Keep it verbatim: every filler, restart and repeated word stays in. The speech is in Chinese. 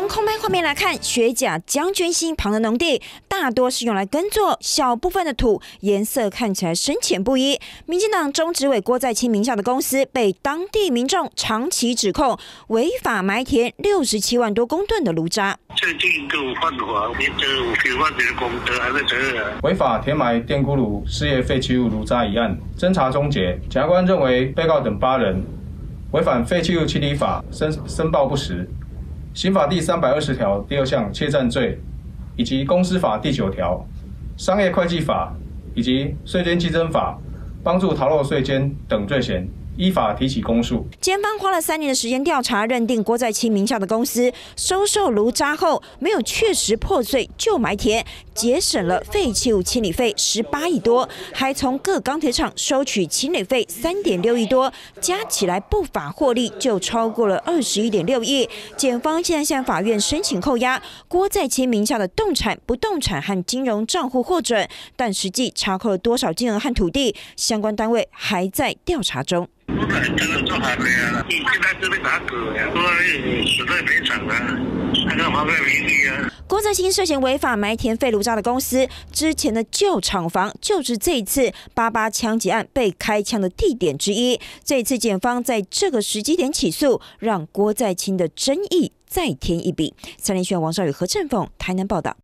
从空拍画面来看，学甲将军溪旁的农地大多是用来耕作，小部分的土颜色看起来深浅不一。民进党中执委郭在清名下的公司被当地民众长期指控违法埋填六十七万多公吨的炉渣。 最近都有犯法，你这有九万的功德还在这啊！ 违法填埋电咕炉事业废弃物炉渣一案侦查终结，检察官认为被告等八人违反废弃物清理法申申报不实。刑法第三百二十条第二项窃占罪，以及公司法第九条、商业会计法以及税捐稽征法帮助逃漏税捐等罪嫌，依法提起公诉。 检方花了三年的时间调查，认定郭在清名下的公司收受炉渣后没有确实破碎就埋填，节省了废弃物清理费十八亿多，还从各钢铁厂收取清理费三点六亿多，加起来不法获利就超过了二十一点六亿。检方现在向法院申请扣押郭在清名下的动产、不动产和金融账户获准，但实际查扣了多少金额和土地，相关单位还在调查中。 不然这个做还没啊，你现在这边打狗呀，说死在赔偿啊，那个妨害名誉啊。 郭在清涉嫌违法埋填废炉渣的公司，之前的旧厂房就是这一次八八枪击案被开枪的地点之一。这一次检方在这个时机点起诉，让郭在清的争议再添一笔。三立新闻王少宇、何振凤台南报道。